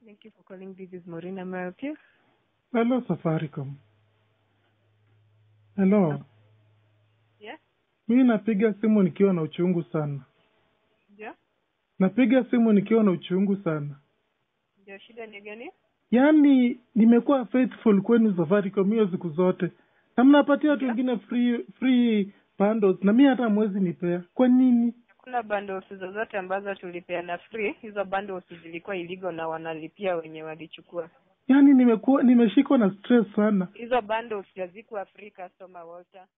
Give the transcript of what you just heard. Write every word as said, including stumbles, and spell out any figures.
Thank you for calling. This is Maureen. May I help you? Hello, Safaricom. Hello. Yeah? Mimi napiga simu nikiwa na uchungu sana. Yeah? Napiga simu nikiwa na uchungu sana. Ndio, shida ni gani? Yaani nimekuwa faithful kwenu Safaricom hiyo siku zote. Na mnapatia watu wengine free free bundles na mimi hata mwezi nipea. Kwa nini? Kuna bundles zozote ambazo tulipeana free. Hizo bundles zilikuwa illegal na wanalipia wenye walichukua. Yaani nimekuwa nimeshikwa na stress sana. Hizo bundles hazikuwa free, customer Walter.